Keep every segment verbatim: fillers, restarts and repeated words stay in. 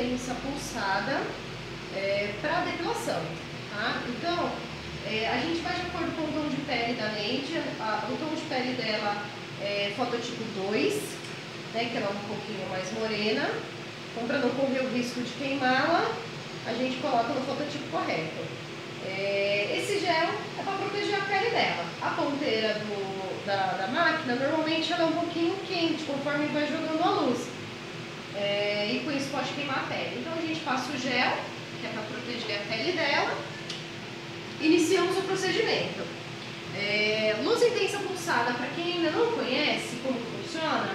intensa pulsada é, para depilação, tá? Então, é, a gente vai de acordo com o tom de pele da Neide. A, o tom de pele dela é fototipo dois, né, que ela é um pouquinho mais morena. Então, para não correr o risco de queimá-la, a gente coloca no fototipo correto. É, esse gel é para proteger a pele dela. A ponteira do, da, da máquina, normalmente ela é um pouquinho quente, conforme vai jogando a luz. É, e com isso pode queimar a pele. Então a gente passa o gel, que é para proteger a pele dela. Iniciamos o procedimento. É, luz intensa pulsada, para quem ainda não conhece como funciona,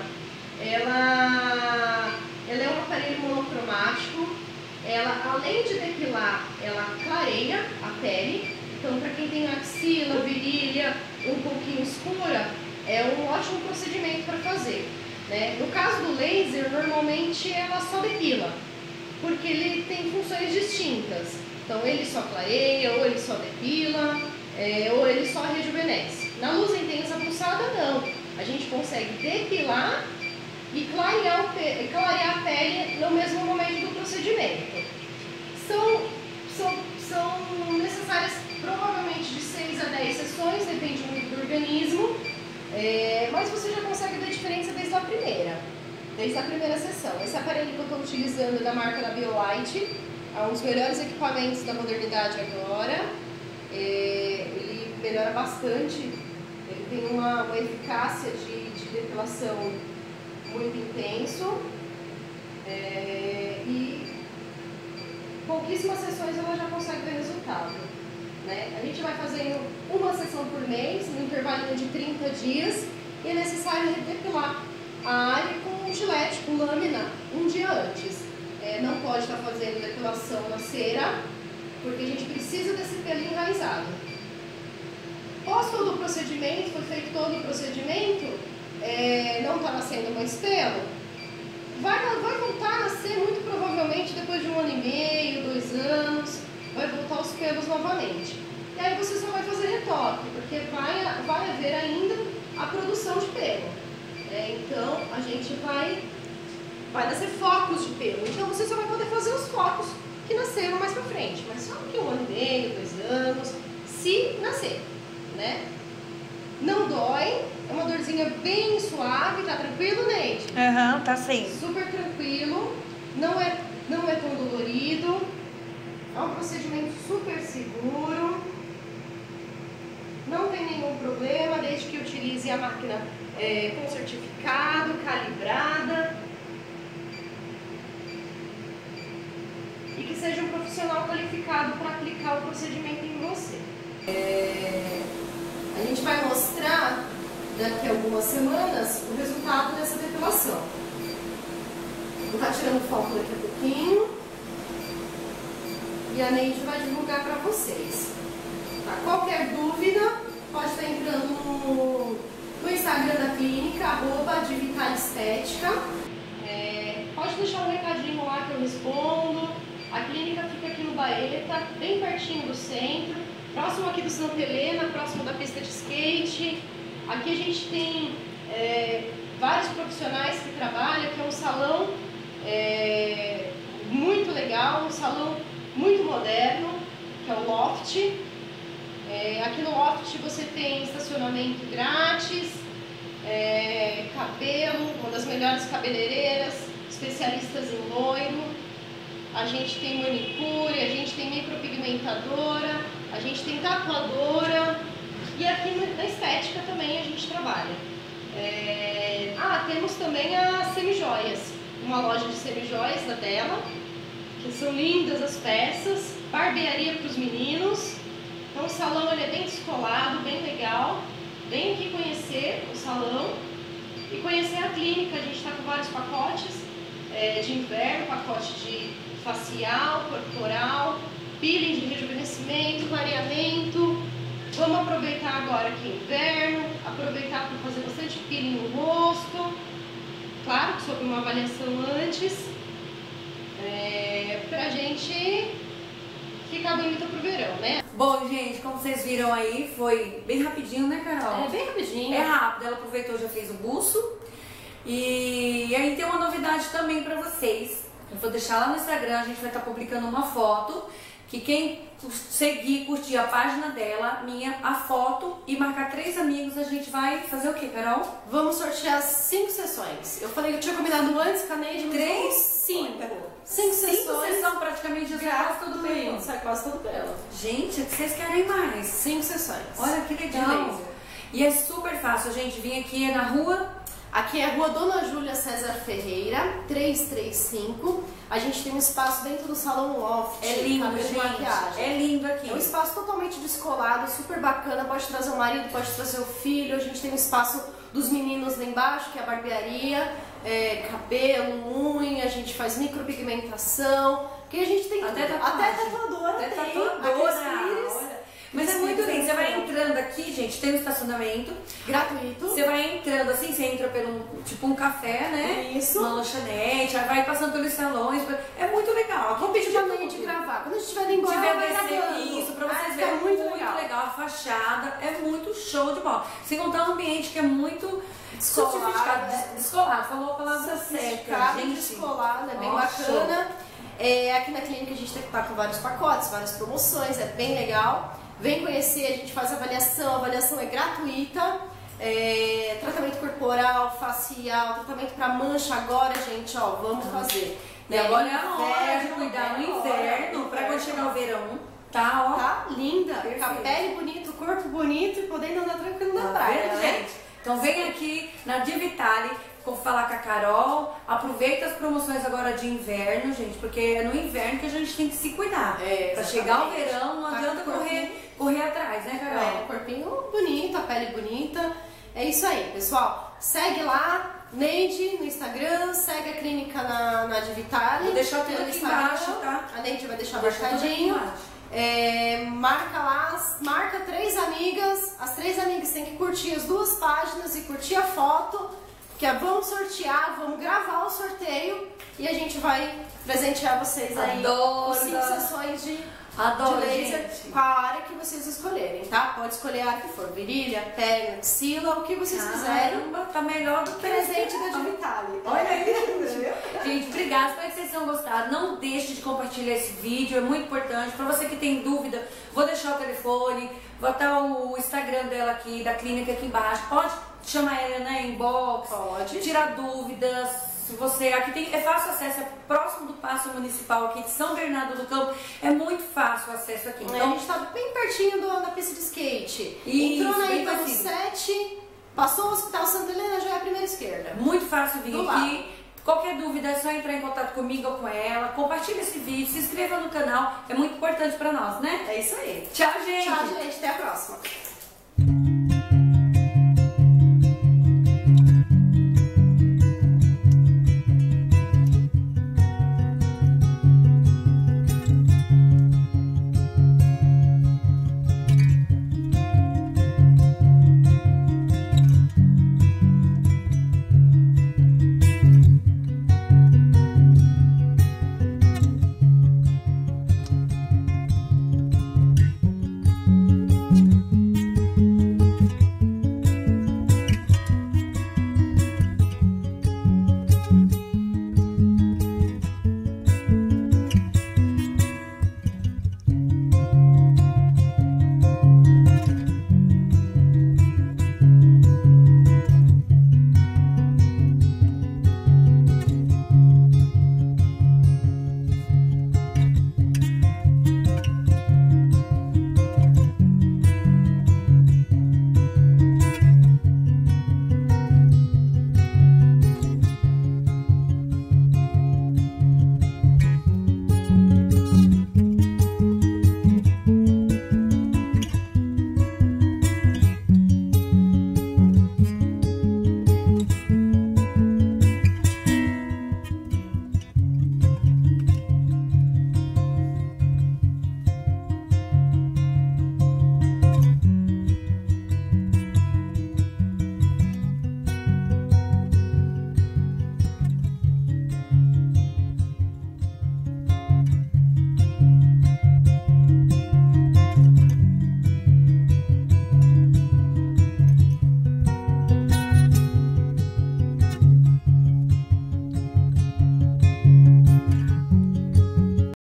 ela, ela é um aparelho monocromático. Ela, além de depilar, ela clareia a pele. Então, para quem tem axila, virilha um pouquinho escura, é um ótimo procedimento para fazer, né? No caso do laser, normalmente ela só depila, porque ele tem funções distintas. Então, ele só clareia, ou ele só depila, é, ou ele só rejuvenesce. Na luz intensa pulsada, não. A gente consegue depilar e clarear, o, clarear a pele no mesmo momento do procedimento. São, são, são necessárias provavelmente de seis a dez sessões, depende muito do organismo, é, mas você já consegue ver a diferença desde a primeira, desde a primeira sessão. Esse aparelho que eu estou utilizando é da marca da BioLite, é um dos melhores equipamentos da modernidade agora. É, ele melhora bastante, ele tem uma, uma eficácia de, de depilação muito intenso, é, e pouquíssimas sessões ela já consegue ver resultado, né? A gente vai fazendo uma sessão por mês, no intervalo de trinta dias, e é necessário depilar a área com gilete, com lâmina, um dia antes. É, não pode estar fazendo depilação na cera, porque a gente precisa desse pelo enraizado. Após todo o procedimento, foi feito todo o procedimento, É, não está nascendo mais pelo, vai, vai voltar a nascer muito provavelmente depois de um ano e meio, dois anos, vai voltar os pelos novamente. E aí você só vai fazer retoque, porque vai, vai haver ainda a produção de pelo. É, então a gente vai, vai nascer focos de pelo, então você só vai poder fazer os focos que nasceram mais pra frente, mas só que um ano e meio, dois anos, se nascer, né? Não dói, é uma dorzinha bem suave, tá tranquilo, Neide? Aham, uhum, tá sim. Super tranquilo, não é, não é tão dolorido, é um procedimento super seguro, não tem nenhum problema, desde que utilize a máquina é, com certificado, calibrada, e que seja um profissional qualificado para aplicar o procedimento em você. É... A gente vai mostrar daqui a algumas semanas o resultado dessa depilação. Vou estar tirando foto daqui a pouquinho e a Neide vai divulgar para vocês. Tá? Qualquer dúvida pode estar entrando no, no Instagram da clínica, arroba Divital Estética. É, pode deixar um recadinho lá que eu respondo. A clínica fica aqui no Baeta, bem pertinho do centro. Próximo aqui do Santa Helena, próximo da pista de skate. Aqui a gente tem é, vários profissionais que trabalham, que é um salão é, muito legal, um salão muito moderno, que é o Loft. É, aqui no Loft você tem estacionamento grátis, é, cabelo, uma das melhores cabeleireiras, especialistas em loiro. A gente tem manicure, a gente tem micropigmentadora, a gente tem tatuadora, e aqui na estética também a gente trabalha. É... Ah, temos também as semijoias, uma loja de semijoias da dela, que são lindas as peças, barbearia para os meninos. Então o salão ele é bem descolado, bem legal. Vem aqui conhecer o salão e conhecer a clínica. A gente está com vários pacotes é, de inverno, pacote de facial, corporal, peeling de rejuvenescimento, clareamento. Vamos aproveitar agora que é inverno, aproveitar para fazer bastante peeling no rosto, claro que sob uma avaliação antes, é, pra gente ficar bonita pro verão, né? Bom, gente, como vocês viram aí, foi bem rapidinho, né, Carol? É bem rapidinho. É rápido, ela aproveitou, já fez o buço. E aí tem uma novidade também pra vocês. Eu vou deixar lá no Instagram, a gente vai estar publicando uma foto que quem seguir, curtir a página dela, minha, a foto e marcar três amigos, a gente vai fazer o que, Carol? Vamos sortear cinco sessões. Eu falei que eu tinha combinado antes com a Neide, mas Três? vamos cinco. Cinco Cinco sessões. sessões praticamente já sai quase tudo bem. Sai quase tudo pelo. Gente, o que vocês querem mais? Cinco sessões. Olha que legal. Beleza. E é super fácil, gente. Vim aqui na rua. Aqui é a Rua Dona Júlia César Ferreira, trezentos e trinta e cinco. A gente tem um espaço dentro do salão loft. É lindo, cabelo e gente. maquiagem. É lindo aqui. É um espaço totalmente descolado, super bacana. Pode trazer o marido, pode trazer o filho. A gente tem um espaço dos meninos lá embaixo, que é a barbearia, é, cabelo, unha. A gente faz micropigmentação. Que a gente tem Até tudo. tatuagem. Até tatuadora. Até tem. tatuadora. Aqueles Olha. Mas é muito lindo. Você vai entrando aqui, gente, tem um estacionamento. gratuito. Você vai entrando assim, você entra pelo tipo um café, né? Isso. Uma lanchonete, aí vai passando pelos salões. É muito legal. Vou pedir pra Neide gravar. Quando a gente estiver embora, tiver ela vai descer gravando. isso pra Ah, vocês fica verem. muito Muito legal. legal. A fachada é muito show de bola. Sem contar um ambiente que é muito Descolado, sofisticado, né? des- descolado. Falou a palavra certa, Sofisticado, gente. descolado, é bem Ó, bacana. É, aqui na clínica a gente tá com vários pacotes, várias promoções, é bem legal. Vem conhecer, a gente faz avaliação, a avaliação é gratuita. É, tratamento corporal, facial, tratamento pra mancha agora, gente, ó, vamos fazer. E agora é a hora de Inverno, cuidar no é a hora, inverno, pra quando chegar o verão, tá, ó. Tá linda, Perfeito. com a pele bonita, o corpo bonito e podendo andar tranquilo na Tá praia, vendo, né? gente? Então vem aqui na Divitale, vou falar com a Carol, aproveita as promoções agora de inverno, gente, porque é no inverno que a gente tem que se cuidar. É, Pra chegar o exatamente. verão, não Tá adianta com o correr, correr atrás, né, Carol? É, corpinho bonito, a pele bonita. É isso aí, pessoal. Segue lá, Neide no Instagram, segue a clínica na, na Divitale. Vou deixar tudo pelo aqui Instagram. embaixo, tá? A Neide vai deixar Vou deixar tudo aqui marcadinho. embaixo. É, marca lá, marca três amigas. As três amigas têm que curtir as duas páginas e curtir a foto. Que é, vamos sortear, vamos gravar o sorteio e a gente vai presentear vocês aí Adoro. com cinco sessões de Adoro, de laser gente. com a área que vocês escolherem, tá? Pode escolher a área que for, virilha, perna, axila, o que vocês quiserem. Caramba, tá melhor do que Presente da Divitale. Olha aí, gente, obrigada, espero que vocês tenham gostado. Não deixe de compartilhar esse vídeo, é muito importante. Pra você que tem dúvida, vou deixar o telefone, vou botar o Instagram dela aqui, da clínica aqui embaixo. Pode chamar ela, né, inbox, Pode. tirar dúvidas. Se você aqui tem, é fácil acesso, é próximo do Paço Municipal aqui de São Bernardo do Campo, é muito fácil o acesso aqui. Então, a Então, gente tá bem pertinho do, da pista de skate. Isso, Entrou na bem Iva no parecido. sete, passou o Hospital Santa Helena, já é a primeira esquerda. muito fácil vir Do aqui. Qualquer dúvida é só entrar em contato comigo ou com ela. Compartilhe esse vídeo, se inscreva no canal, é muito importante pra nós, né? É isso aí. Tchau, gente! Tchau, gente. Até a próxima.